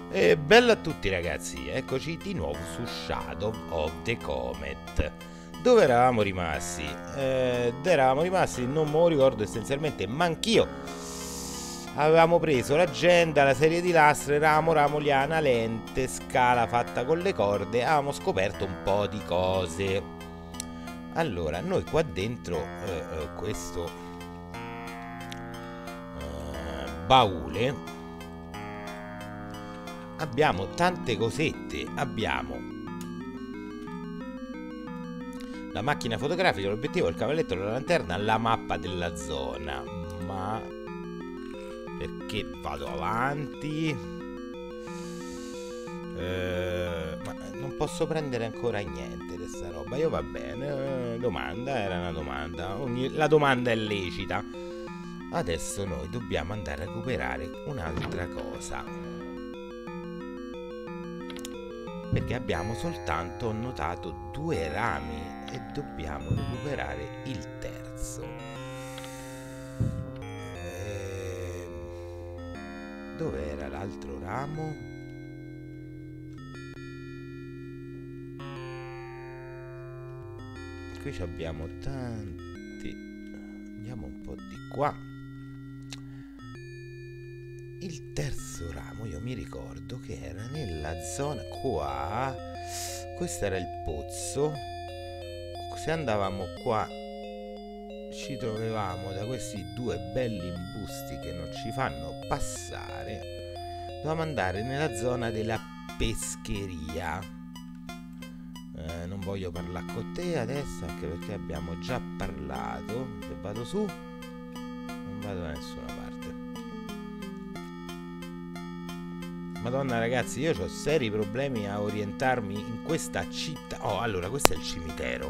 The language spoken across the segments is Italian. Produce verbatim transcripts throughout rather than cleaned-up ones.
E bella a tutti ragazzi, eccoci di nuovo su Shadow of the Comet. Dove eravamo rimasti? Eh, dove eravamo rimasti non me lo ricordo essenzialmente, ma anch'io. Avevamo preso l'agenda, la serie di lastre, ramo, ramo, liana, lente, scala fatta con le corde. Avevamo scoperto un po' di cose. Allora, noi qua dentro eh, eh, questo eh, baule abbiamo tante cosette. Abbiamo la macchina fotografica, l'obiettivo, il cavalletto, la lanterna, la mappa della zona. Ma perché vado avanti? Eh, ma non posso prendere ancora niente di sta roba. Io va bene. Eh, domanda, era una domanda. Ogni, la domanda è lecita. Adesso noi dobbiamo andare a recuperare un'altra cosa, perché abbiamo soltanto notato due rami e dobbiamo recuperare il terzo. E... dov'era l'altro ramo? Qui abbiamo tanti. Andiamo un po' di qua. Il terzo ramo io mi ricordo che era nella zona qua. Questo era il pozzo. Se andavamo qua ci trovavamo da questi due belli imbusti che non ci fanno passare. Dovevamo andare nella zona della pescheria. eh, Non voglio parlare con te adesso, anche perché abbiamo già parlato. Se vado su non vado da nessuna parte. Madonna ragazzi, io ho seri problemi a orientarmi in questa città. Oh, allora, questo è il cimitero.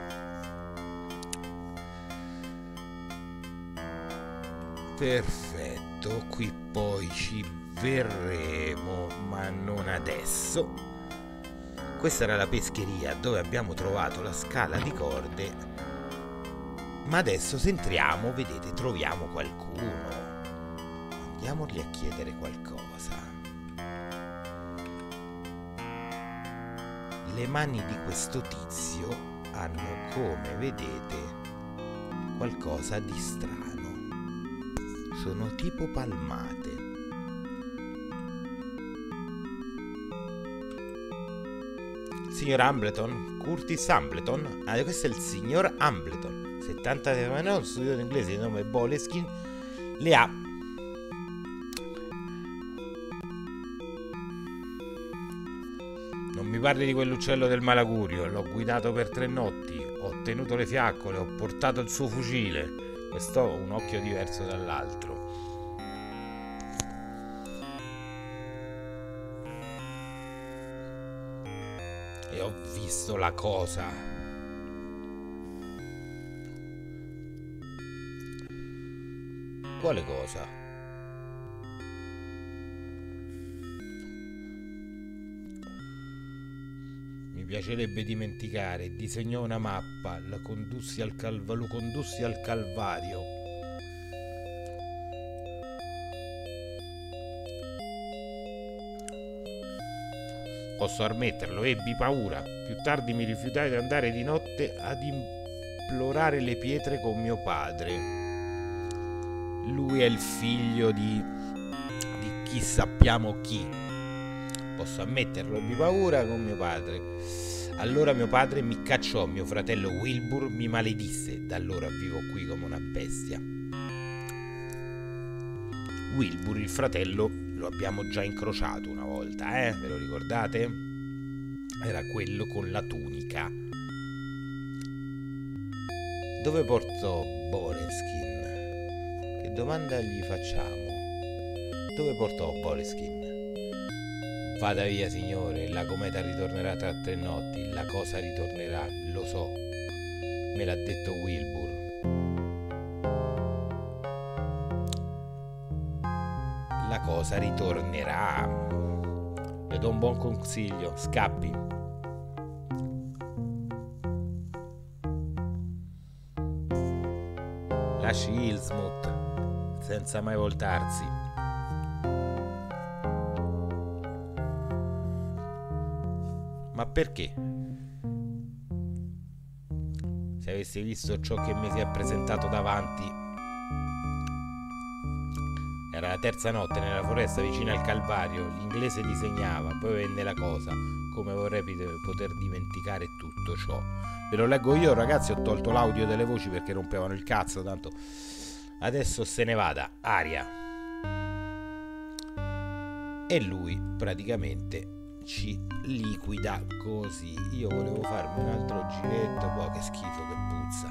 Perfetto, qui poi ci verremo, ma non adesso. Questa era la pescheria dove abbiamo trovato la scala di corde. Ma adesso se entriamo, vedete, troviamo qualcuno. Andiamogli a chiedere qualcosa. Le mani di questo tizio hanno, come vedete, qualcosa di strano. Sono tipo palmate. Signor Hambleton, Curtis Hambleton. Ah, questo è il signor Hambleton, settantasei anni, studio in inglese di nome Boleskine. Le ha Non mi parli di quell'uccello del malaugurio. L'ho guidato per tre notti, ho tenuto le fiaccole, ho portato il suo fucile. Questo ha un occhio diverso dall'altro. E ho visto la cosa. Quale cosa? Mi piacerebbe dimenticare. Disegnò una mappa, la condussi al calva- lo condussi al Calvario. Posso ammetterlo, ebbi paura. Più tardi mi rifiutai di andare di notte ad implorare le pietre con mio padre. Lui è il figlio di... di chi sappiamo chi. Posso ammetterlo, ebbi paura con mio padre. Allora mio padre mi cacciò, mio fratello Wilbur mi maledisse. Da allora vivo qui come una bestia. Wilbur, il fratello, lo abbiamo già incrociato una volta, eh? Ve lo ricordate? Era quello con la tunica. Dove portò Boleskine? Che domanda gli facciamo? Dove portò Boleskine? Vada via signore, la cometa ritornerà tra tre notti, la cosa ritornerà, lo so, me l'ha detto Wilbur. La cosa ritornerà. Le do un buon consiglio, scappi. Lasci Innsmouth senza mai voltarsi. Ma perché? Se avessi visto ciò che mi si è presentato davanti. Era la terza notte nella foresta vicino al Calvario. L'inglese disegnava, poi venne la cosa. Come vorrei poter dimenticare tutto ciò. Ve lo leggo io, ragazzi. Ho tolto l'audio delle voci perché rompevano il cazzo. Tanto adesso se ne vada. Aria. E lui praticamente ci liquida così. Io volevo farmi un altro giretto. Boh, che schifo, che puzza.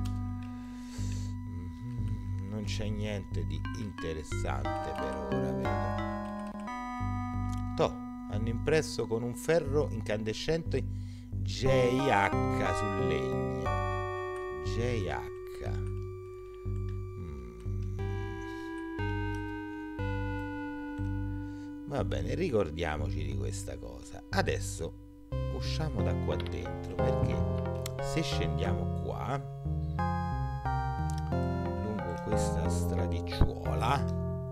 Mm-hmm. Non c'è niente di interessante per ora, vedo. Toh, hanno impresso con un ferro incandescente J H sul legno. J H. Mm. Va bene, ricordiamoci di questa cosa. Adesso usciamo da qua dentro, perché se scendiamo qua lungo questa stradicciuola,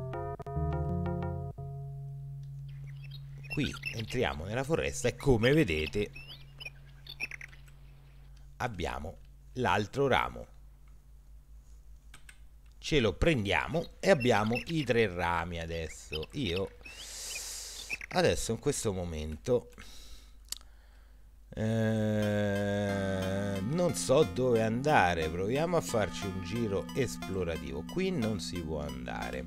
qui entriamo nella foresta e come vedete abbiamo l'altro ramo. Ce lo prendiamo e abbiamo i tre rami adesso. Io adesso in questo momento eh, non so dove andare. Proviamo a farci un giro esplorativo. Qui non si può andare.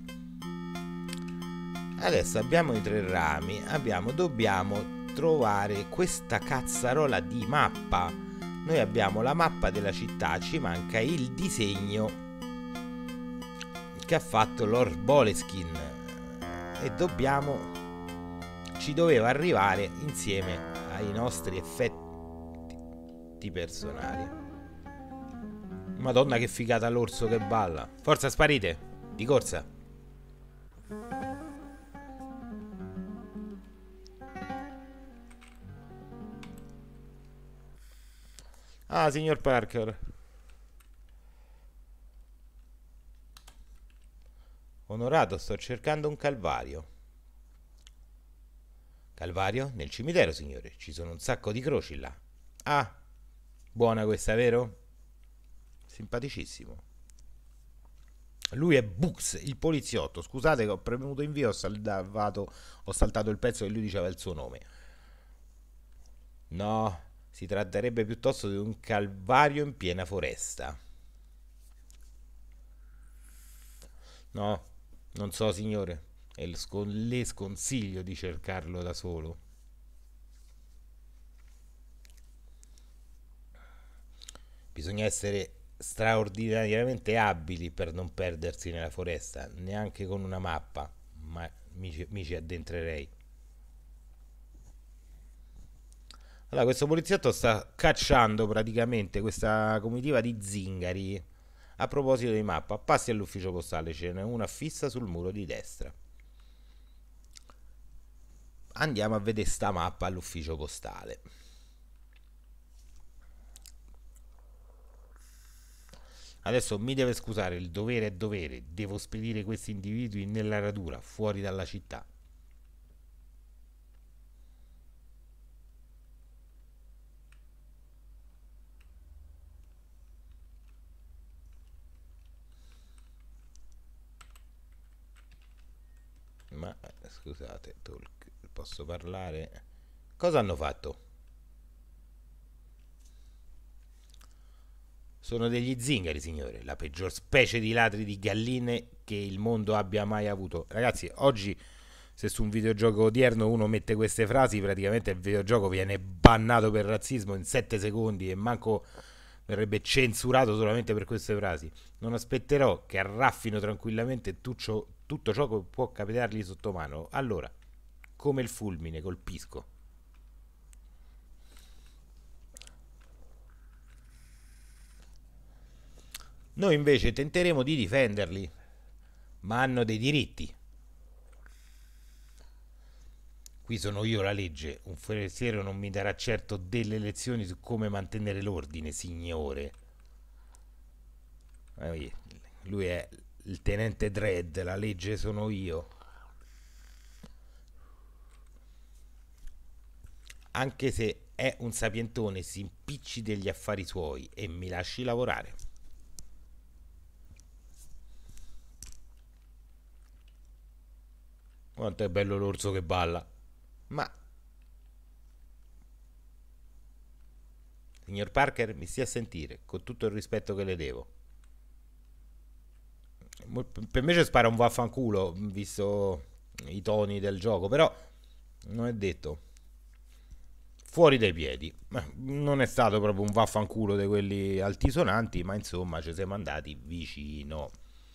Adesso abbiamo i tre rami. Abbiamo, dobbiamo trovare questa cazzarola di mappa. Noi abbiamo la mappa della città, ci manca il disegno che ha fatto Lord Boleskine e dobbiamo ci doveva arrivare insieme ai nostri effetti personali. Madonna che figata l'orso che balla. Forza, sparite di corsa. Ah, signor Parker. Onorato, sto cercando un calvario. Calvario? Nel cimitero, signore. Ci sono un sacco di croci là. Ah, buona questa, vero? Simpaticissimo. Lui è Bux, il poliziotto. Scusate che ho premuto invio, ho salvato, ho saltato il pezzo che lui diceva il suo nome. No, si tratterebbe piuttosto di un calvario in piena foresta. No, non so, signore. E le sconsiglio di cercarlo da solo. Bisogna essere straordinariamente abili per non perdersi nella foresta, neanche con una mappa, ma mi ci, mi ci addentrerei. Allora, questo poliziotto sta cacciando praticamente questa comitiva di zingari. A proposito di mappa, passi all'ufficio postale, ce n'è una fissa sul muro di destra. Andiamo a vedere sta mappa all'ufficio postale. Adesso mi deve scusare, il dovere è dovere, devo spedire questi individui nella radura, fuori dalla città. Ma scusate, talk, posso parlare? Cosa hanno fatto? Sono degli zingari, signore, la peggior specie di ladri di galline che il mondo abbia mai avuto. Ragazzi, oggi se su un videogioco odierno uno mette queste frasi, praticamente il videogioco viene bannato per razzismo in sette secondi e manco verrebbe censurato solamente per queste frasi. Non aspetterò che arraffino tranquillamente tutto ciò, tutto ciò che può capitargli sotto mano. Allora, come il fulmine, colpisco. Noi invece tenteremo di difenderli, ma hanno dei diritti. Qui sono io la legge, un forestiero non mi darà certo delle lezioni su come mantenere l'ordine, signore. Lui è il tenente Dredd, la legge sono io. Anche se è un sapientone, si impicci degli affari suoi e mi lasci lavorare. Quanto è bello l'orso che balla. Ma, signor Parker, mi stia a sentire, con tutto il rispetto che le devo. Per me ci spara un vaffanculo, visto i toni del gioco, però non è detto. Fuori dai piedi. Non è stato proprio un vaffanculo di quelli altisonanti, ma insomma ci siamo andati vicino.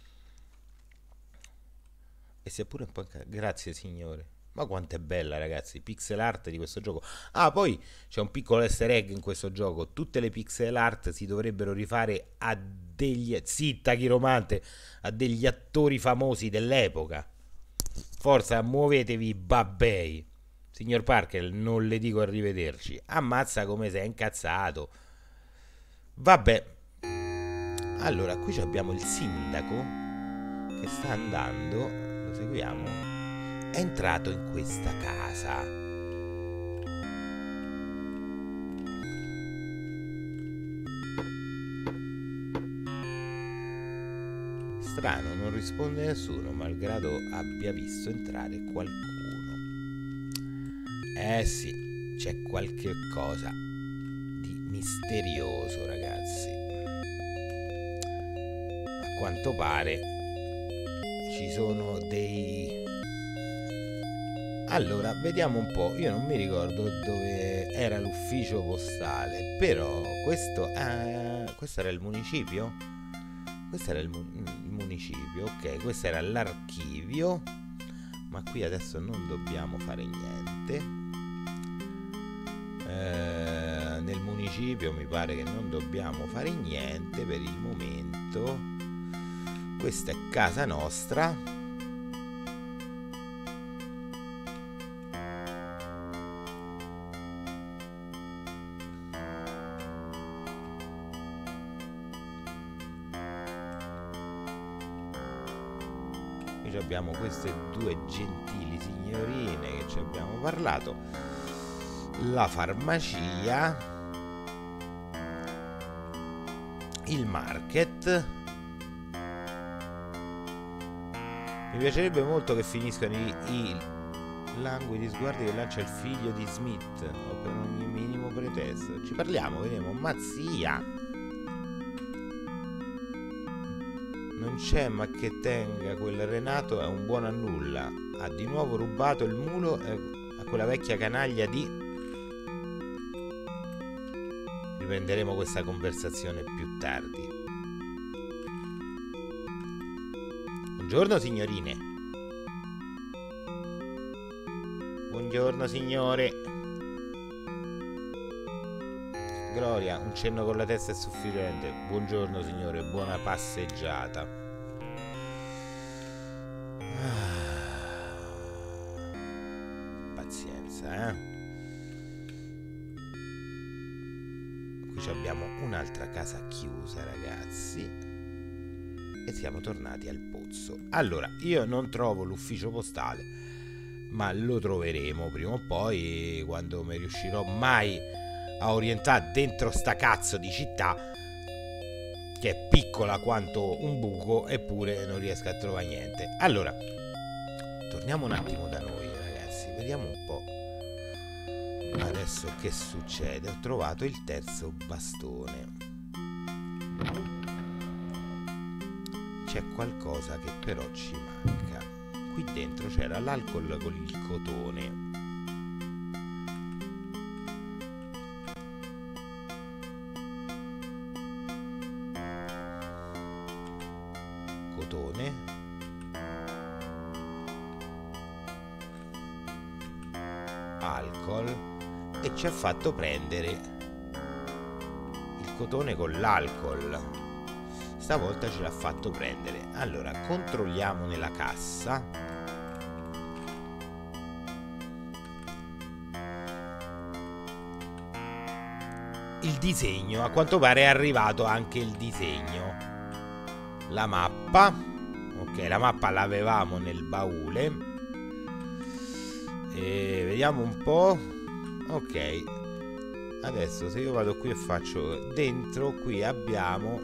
E sia pure un po'... Grazie signore. Ma quanto è bella, ragazzi, pixel art di questo gioco. Ah, poi c'è un piccolo easter egg in questo gioco. Tutte le pixel art si dovrebbero rifare a degli... Zitta, chiromante! A degli attori famosi dell'epoca. Forza, muovetevi, babbei. Signor Parker, non le dico arrivederci. Ammazza come sei incazzato. Vabbè. Allora, qui abbiamo il sindaco che sta andando. Lo seguiamo. È entrato in questa casa. Strano, non risponde nessuno, malgrado abbia visto entrare qualcuno. Eh sì, c'è qualche cosa di misterioso, ragazzi. A quanto pare ci sono dei... Allora, vediamo un po'. Io non mi ricordo dove era l'ufficio postale, però questo, eh, questo era il municipio? Questo era il, mu il municipio, ok, questo era l'archivio, ma qui adesso non dobbiamo fare niente. Eh, nel municipio mi pare che non dobbiamo fare niente per il momento. Questa è casa nostra. Qui abbiamo queste due gentili signorine che ci abbiamo parlato. La farmacia, il market. Mi piacerebbe molto che finiscano i, i languidi sguardi che lancia il figlio di Smith, o per ogni minimo pretesto. Ci parliamo, vediamo. Mazzia, non c'è ma che tenga, quel Renato è un buono a nulla. Ha di nuovo rubato il mulo a quella vecchia canaglia di... Riprenderemo questa conversazione più tardi. Buongiorno signorine. Buongiorno signore. Gloria, un cenno con la testa è sufficiente. Buongiorno signore, buona passeggiata. Ah, pazienza, eh. Qui abbiamo un'altra casa chiusa, ragazzi. E siamo tornati al pozzo. Allora, io non trovo l'ufficio postale, ma lo troveremo prima o poi, quando mi riuscirò mai a orientare dentro sta cazzo di città, che è piccola quanto un buco, eppure non riesco a trovare niente. Allora, torniamo un attimo da noi, ragazzi. Vediamo un po' adesso che succede. Ho trovato il terzo bastone. C'è qualcosa che però ci manca. Qui dentro c'era l'alcol con il cotone. Cotone. Alcol. E ci ha fatto prendere il cotone con l'alcol. Stavolta ce l'ha fatto prendere. Allora, controlliamo nella cassa. Il disegno. A quanto pare è arrivato anche il disegno. La mappa. Ok, la mappa l'avevamo nel baule. E vediamo un po'. Ok. Adesso se io vado qui e faccio dentro, qui abbiamo,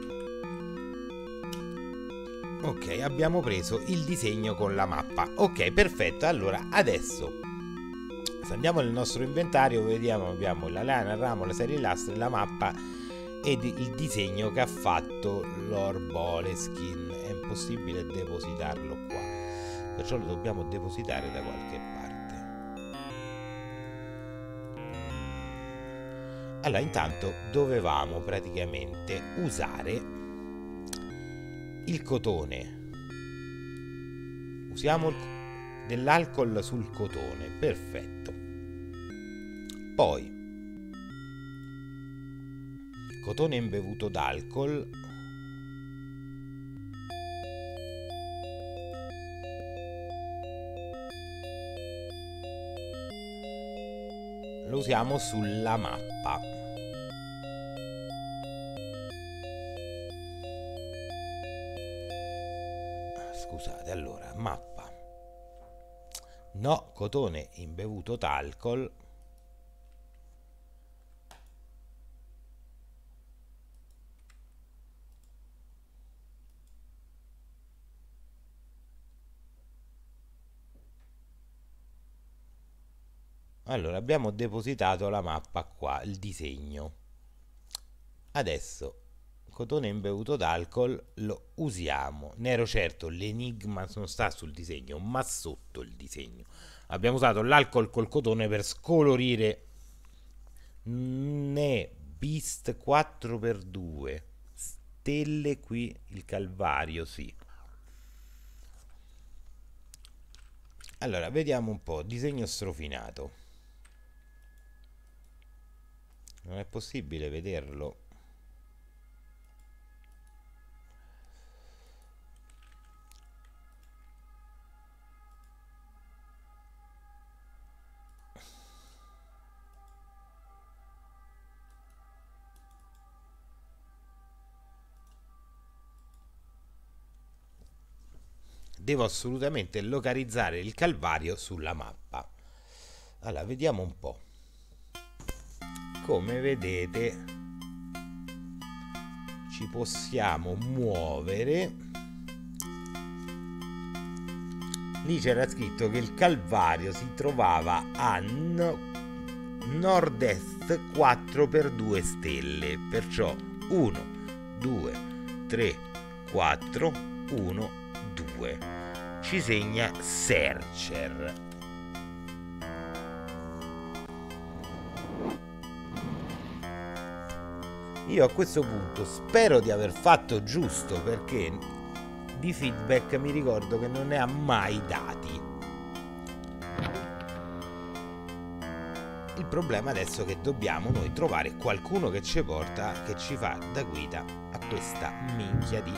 ok, abbiamo preso il disegno con la mappa. Ok, perfetto. Allora adesso se andiamo nel nostro inventario vediamo, abbiamo la lana, il ramo, la serie lastre, la mappa ed il disegno che ha fatto Lord Boleskine. È impossibile depositarlo qua, perciò lo dobbiamo depositare da qualche parte. Allora intanto dovevamo praticamente usare il cotone. Usiamo dell'alcol sul cotone, perfetto. Poi cotone imbevuto d'alcol, lo usiamo sulla mappa. Scusate, allora mappa, no, cotone imbevuto d'alcol. Allora abbiamo depositato la mappa qua, il disegno. Adesso cotone imbevuto d'alcol lo usiamo. Ne ero certo, l'enigma non sta sul disegno ma sotto il disegno. Abbiamo usato l'alcol col cotone per scolorire ne Beast quattro per due stelle, qui il Calvario, sì. Allora vediamo un po', disegno strofinato. Non è possibile vederlo. Devo assolutamente localizzare il Calvario sulla mappa. Allora vediamo un po'. Come vedete ci possiamo muovere. Lì c'era scritto che il Calvario si trovava a nord-est quattro per due stelle, perciò uno, due, tre, quattro, uno, due. Ci segna Searcher. Io a questo punto spero di aver fatto giusto, perché di feedback mi ricordo che non ne ha mai dati. Il problema adesso è che dobbiamo noi trovare qualcuno che ci porta, che ci fa da guida a questa minchia di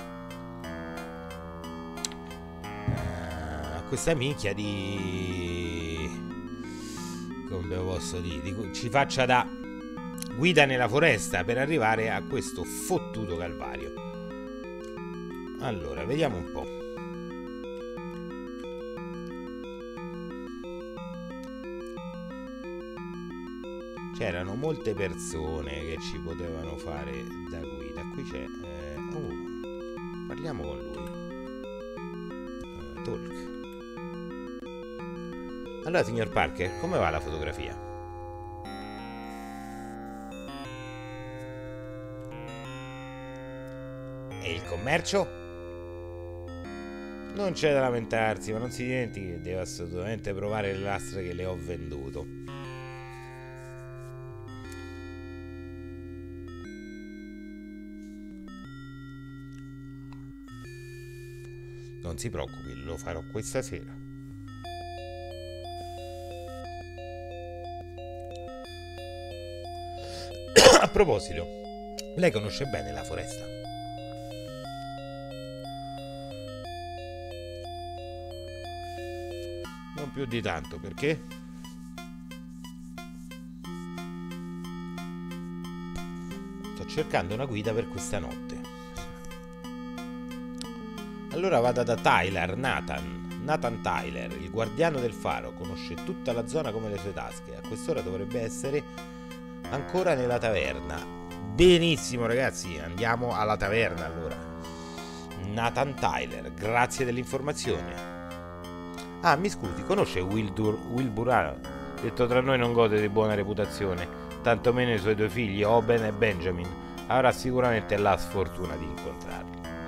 a questa minchia di come posso dire, di, ci faccia da guida nella foresta per arrivare a questo fottuto Calvario. Allora vediamo un po'. C'erano molte persone che ci potevano fare da guida. Qui c'è eh, oh, parliamo con lui. uh, Talk. Allora signor Parker, come va la fotografia? E il commercio? Non c'è da lamentarsi, ma non si dimentichi che devo assolutamente provare le lastre che le ho venduto. Non si preoccupi, lo farò questa sera. A proposito, lei conosce bene la foresta? Non più di tanto, perché? Sto cercando una guida per questa notte. Allora vada da Tyler, Nathan, Nathan Tyler, il guardiano del faro, conosce tutta la zona come le sue tasche. A quest'ora dovrebbe essere ancora nella taverna. Benissimo ragazzi, andiamo alla taverna allora. Nathan Tyler, grazie dell'informazione. Ah, mi scusi, conosce Wilbur, Wilbur ah, detto tra noi non gode di buona reputazione, tantomeno i suoi due figli, Oben e Benjamin. Avrà sicuramente la sfortuna di incontrarli.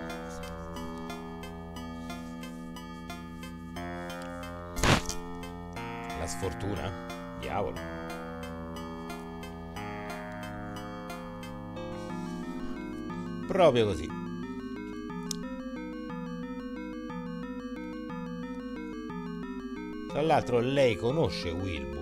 La sfortuna? Diavolo. Proprio così. Tra l'altro lei conosce Wilbur.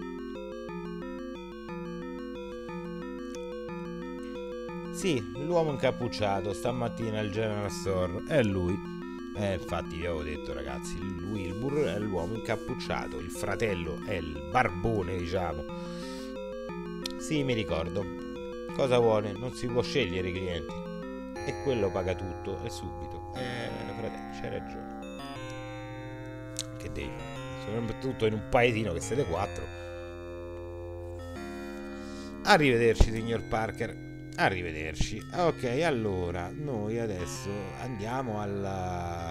Sì, l'uomo incappucciato, stamattina al General Store, è lui. Eh, infatti vi avevo detto ragazzi, il Wilbur è l'uomo incappucciato, il fratello è il barbone, diciamo. Sì, mi ricordo. Cosa vuole? Non si può scegliere i clienti. E quello paga tutto e subito. Eh, fratello, c'hai ragione. Che devi fare? Soprattutto in un paesino che siete quattro. Arrivederci, signor Parker. Arrivederci. Ok, allora noi adesso andiamo alla...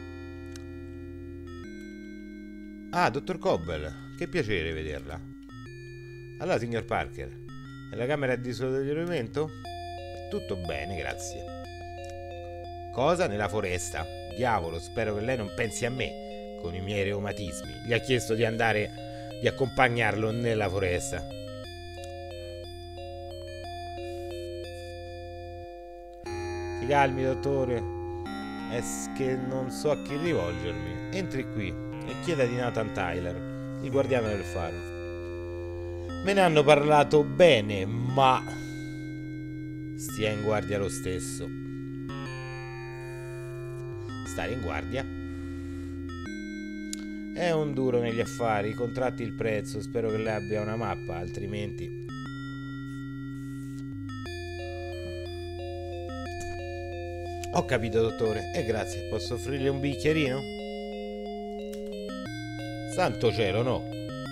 Ah, dottor Cobbel, che piacere vederla. Allora, signor Parker, nella camera di sollevamento? Tutto bene, grazie. Cosa? Nella foresta? Diavolo, spero che lei non pensi a me con i miei reumatismi. Gli ha chiesto di andare, di accompagnarlo nella foresta. Si calmi, dottore, è che non so a chi rivolgermi. Entri qui e chieda di Nathan Tyler, il guardiano del faro. Me ne hanno parlato bene, ma stia in guardia lo stesso. Stare in guardia? È un duro negli affari, contratti il prezzo, spero che lei abbia una mappa, altrimenti... Ho capito, dottore, e grazie. Posso offrirle un bicchierino? Santo cielo, no.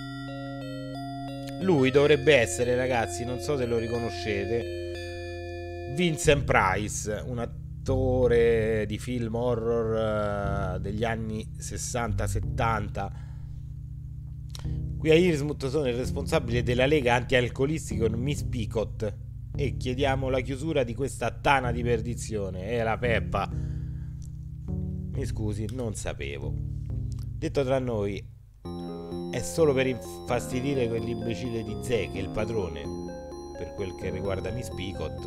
Lui dovrebbe essere, ragazzi, non so se lo riconoscete, Vincent Price, un attore di film horror uh, degli anni sessanta settanta. Qui a Innsmouth sono il responsabile della lega anti-alcolisti con Miss Picot. E chiediamo la chiusura di questa tana di perdizione. E la Peppa. Mi scusi, non sapevo. Detto tra noi, è solo per infastidire quell'imbecille di Zeke, il padrone. Per quel che riguarda Miss Picot,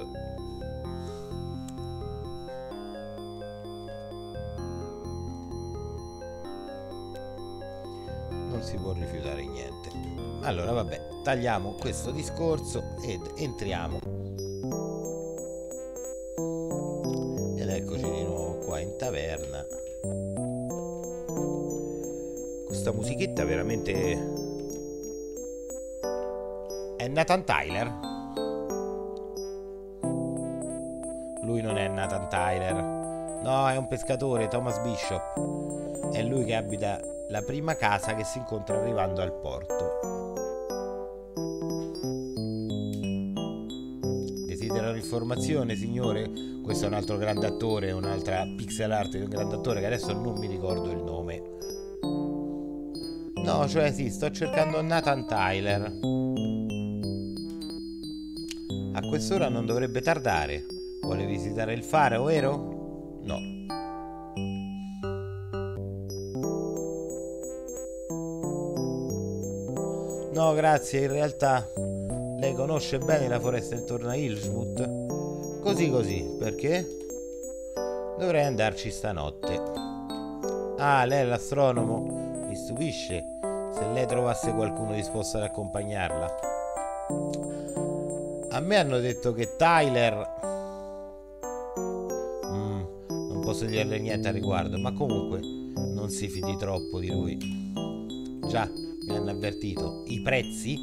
non si può rifiutare niente. Allora vabbè, tagliamo questo discorso ed entriamo. Ed eccoci di nuovo qua in taverna. Questa musichetta veramente... È Nathan Tyler? Lui non è Nathan Tyler. No, è un pescatore, Thomas Bishop. È lui che abita la prima casa che si incontra arrivando al porto. Desidera informazione, signore? Questo è un altro grande attore, un'altra pixel art di un grande attore che adesso non mi ricordo il nome. No, cioè sì, sto cercando Nathan Tyler. A quest'ora non dovrebbe tardare. Vuole visitare il faro, vero? No. No, grazie, in realtà lei conosce bene la foresta intorno a Innsmouth? Così così, perché? Dovrei andarci stanotte. Ah, lei è l'astronomo? Mi stupisce se lei trovasse qualcuno disposto ad accompagnarla. A me hanno detto che Tyler... Mm, non posso dirle niente al riguardo, ma comunque non si fidi troppo di lui. Già, mi hanno avvertito. I prezzi?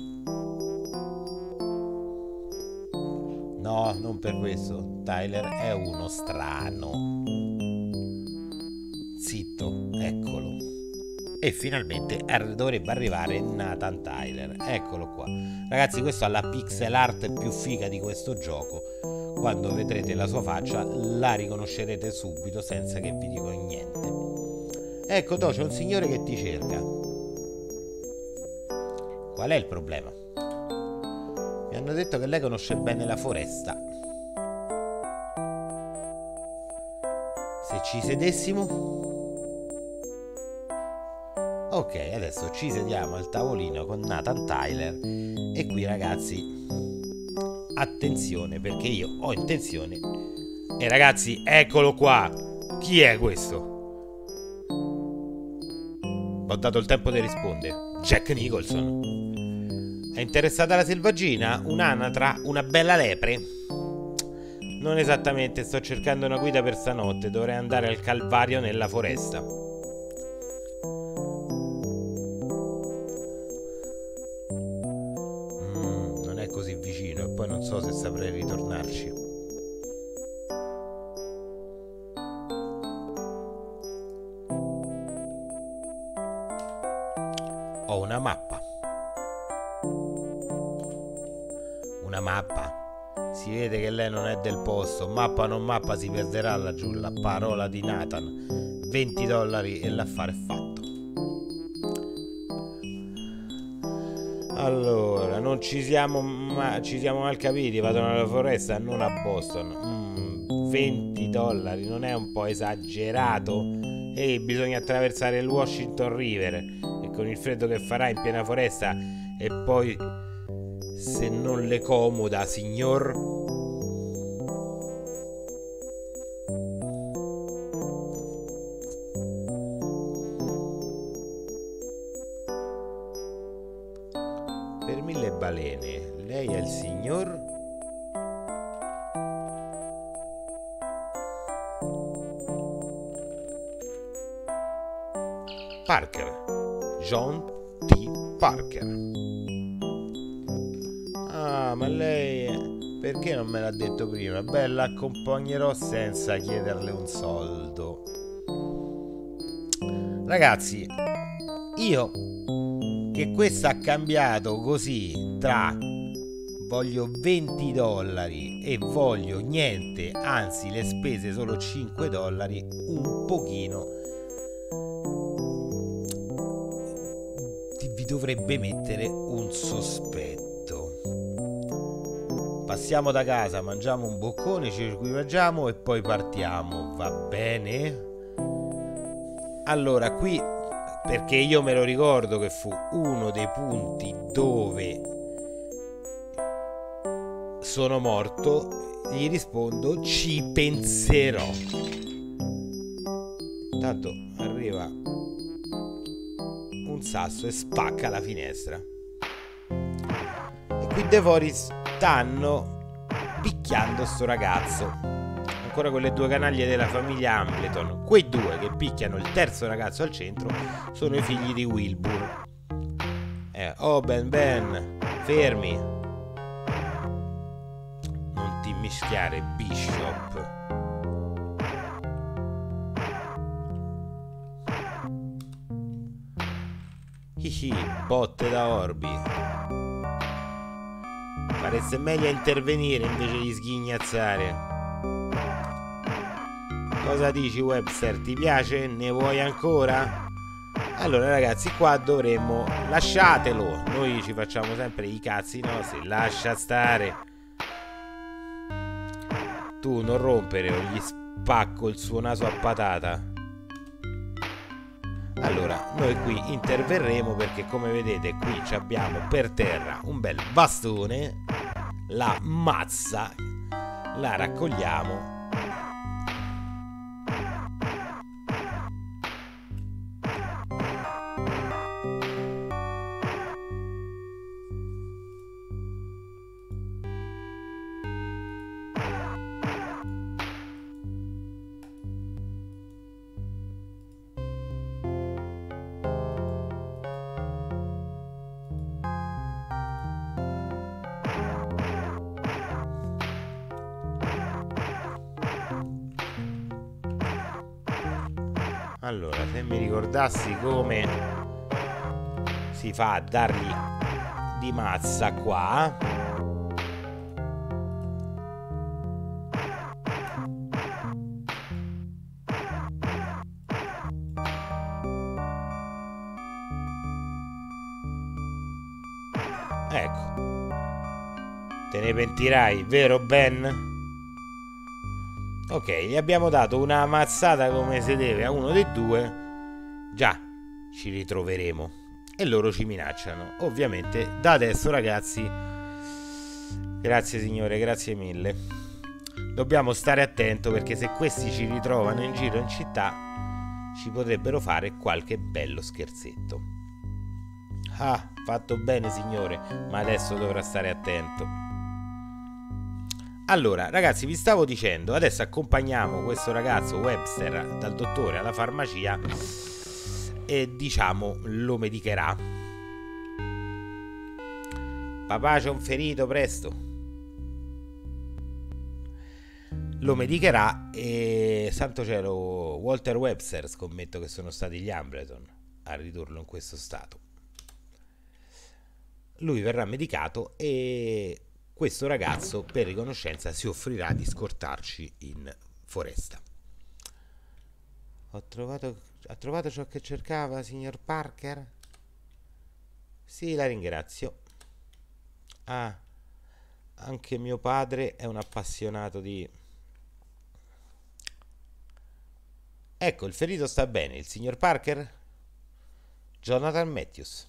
No, non per questo. Tyler è uno strano. Zitto, eccolo. e finalmente ar- dovrebbe arrivare Nathan Tyler. Eccolo qua. Ragazzi, questo ha la pixel art più figa di questo gioco. Quando vedrete la sua faccia la riconoscerete subito senza che vi dico niente. Ecco, to, c'è un signore che ti cerca. Qual è il problema? Mi hanno detto che lei conosce bene la foresta. Se ci sedessimo? Ok, adesso ci sediamo al tavolino con Nathan Tyler. E qui, ragazzi, attenzione, perché io ho intenzione. E ragazzi, eccolo qua. Chi è questo? Ho dato il tempo di rispondere. Jack Nicholson. È interessata alla selvaggina? Un'anatra? Una bella lepre? Non esattamente, sto cercando una guida per stanotte. Dovrei andare al Calvario nella foresta. Mm, non è così vicino e poi non so se saprei ritornarci. Ho una mappa. Una mappa. Si vede che lei non è del posto. Mappa non mappa, si perderà laggiù. La parola di Nathan. venti dollari e l'affare è fatto. Allora, non ci siamo ma ci siamo mal capiti. Vado nella foresta, non a Boston. mm, venti dollari, non è un po' esagerato? Ehi, bisogna attraversare il Washington River. E con il freddo che farà in piena foresta. E poi, se non le comoda, signor. Per mille balene, lei è il signor? Parker. John T. Parker. Ah, ma lei... Perché non me l'ha detto prima? Beh, l'accompagnerò senza chiederle un soldo. Ragazzi, io... che questo ha cambiato così tra voglio venti dollari e voglio niente, anzi le spese solo cinque dollari, un pochino vi dovrebbe mettere un sospetto. Passiamo da casa, mangiamo un boccone, ci equipaggiamo e poi partiamo, va bene? Allora, qui, perché io me lo ricordo che fu uno dei punti dove sono morto, gli rispondo ci penserò. Tanto arriva un sasso e spacca la finestra. E qui de fuori stanno picchiando sto ragazzo. Ancora quelle due canaglie della famiglia Hambleton. Quei due che picchiano il terzo ragazzo al centro sono i figli di Wilbur. Eh, oh Ben Ben, fermi. Non ti mischiare, Bishop. Hihi, botte da Orbi. Fareste meglio a intervenire invece di sghignazzare. Cosa dici, Webster? Ti piace? Ne vuoi ancora? Allora ragazzi, qua dovremmo... Lasciatelo! Noi ci facciamo sempre i cazzi nostri. Lascia stare. Tu non rompere o gli spacco il suo naso a patata. Allora, noi qui interverremo perché come vedete qui abbiamo per terra un bel bastone. La mazza la raccogliamo. Allora, se mi ricordassi come si fa a dargli di mazza qua. Ecco. Te ne pentirai, vero Ben? Ok, gli abbiamo dato una mazzata come si deve a uno dei due. Già, ci ritroveremo. E loro ci minacciano. Ovviamente, da adesso ragazzi, grazie signore, grazie mille. Dobbiamo stare attento perché se questi ci ritrovano in giro in città, ci potrebbero fare qualche bello scherzetto. Ah, fatto bene signore, ma adesso dovrà stare attento. Allora, ragazzi, vi stavo dicendo, adesso accompagniamo questo ragazzo Webster dal dottore alla farmacia e diciamo lo medicherà. Papà, c'è un ferito, presto. Lo medicherà e, santo cielo, Walter Webster, scommetto che sono stati gli Hambleton a ridurlo in questo stato. Lui verrà medicato e questo ragazzo, per riconoscenza, si offrirà di scortarci in foresta. Ho trovato, ha trovato ciò che cercava, signor Parker? Sì, la ringrazio. Ah, anche mio padre è un appassionato di... Ecco, il ferito sta bene. Il signor Parker? Jonathan Matthews.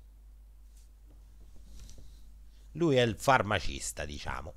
Lui è il farmacista, diciamo.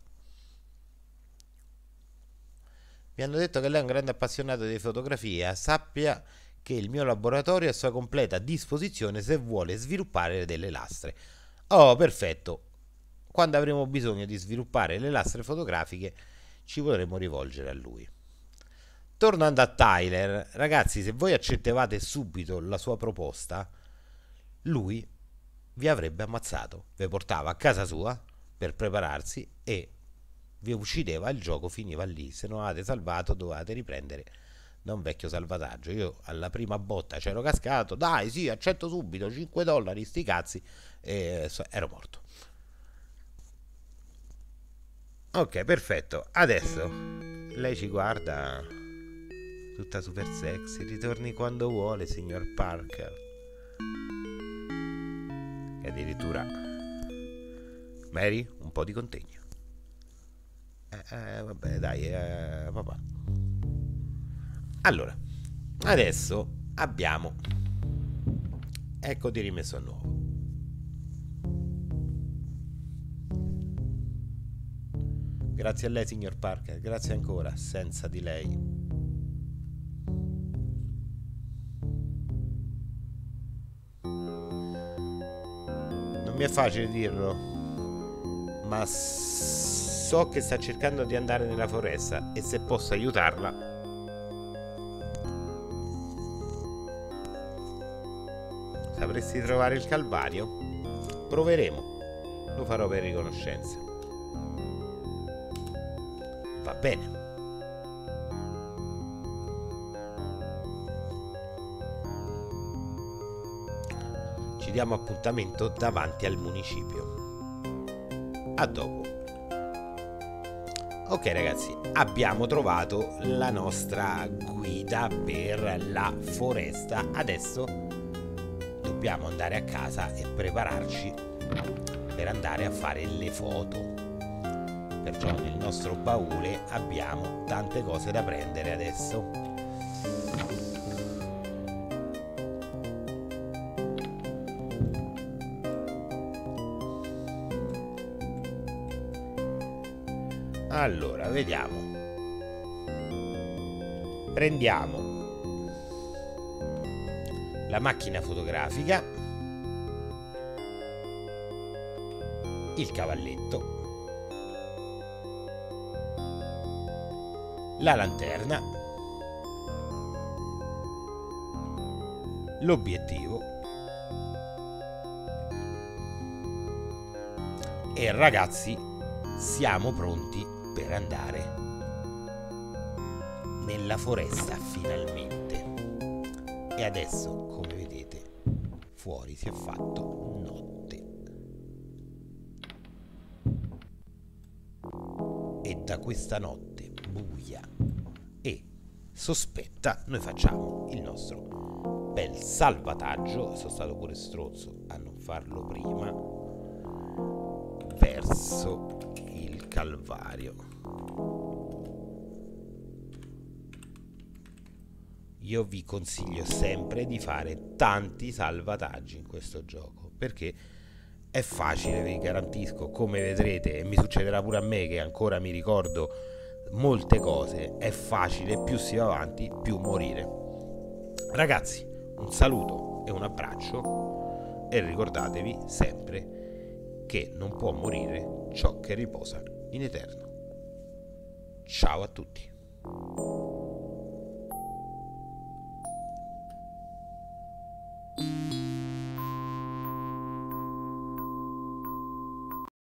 Mi hanno detto che lei è un grande appassionato di fotografia. Sappia che il mio laboratorio è a sua completa disposizione se vuole sviluppare delle lastre. Oh, perfetto. Quando avremo bisogno di sviluppare le lastre fotografiche ci potremo rivolgere a lui. Tornando a Tyler, ragazzi, se voi accettevate subito la sua proposta, lui vi avrebbe ammazzato, vi portava a casa sua per prepararsi e vi uccideva, il gioco finiva lì. Se non avete salvato dovevate riprendere da un vecchio salvataggio. Io alla prima botta c'ero cascato, dai sì, accetto subito, cinque dollari, sti cazzi, e ero morto. Ok, perfetto, adesso lei ci guarda tutta super sexy. Ritorni quando vuole, signor Parker. E addirittura Mary, un po' di contegno. Eh, eh, vabbè, dai, eh, papà. Allora, adesso abbiamo, ecco, di rimesso a nuovo. Grazie a lei, signor Parker, grazie ancora. Senza di lei non mi è facile dirlo, ma so che sta cercando di andare nella foresta e se posso aiutarla. Sapresti trovare il Calvario? Proveremo, lo farò per riconoscenza. Va bene. Ci diamo appuntamento davanti al municipio. A dopo. Ok ragazzi, abbiamo trovato la nostra guida per la foresta. Adesso dobbiamo andare a casa e prepararci per andare a fare le foto. Perciò nel nostro baule abbiamo tante cose da prendere adesso. Allora, vediamo. Prendiamo la macchina fotografica, il cavalletto, la lanterna, l'obiettivo e ragazzi siamo pronti per andare nella foresta finalmente. E adesso, come vedete, fuori si è fatto notte. E da questa notte buia e sospetta noi facciamo il nostro bel salvataggio. Sono stato pure stronzo a non farlo prima, verso il Calvario. Io vi consiglio sempre di fare tanti salvataggi in questo gioco, perché è facile, vi garantisco, come vedrete, e mi succederà pure a me che ancora mi ricordo molte cose, è facile, più si va avanti più morire. Ragazzi, un saluto e un abbraccio, e ricordatevi sempre che non può morire ciò che riposa in eterno. Ciao a tutti.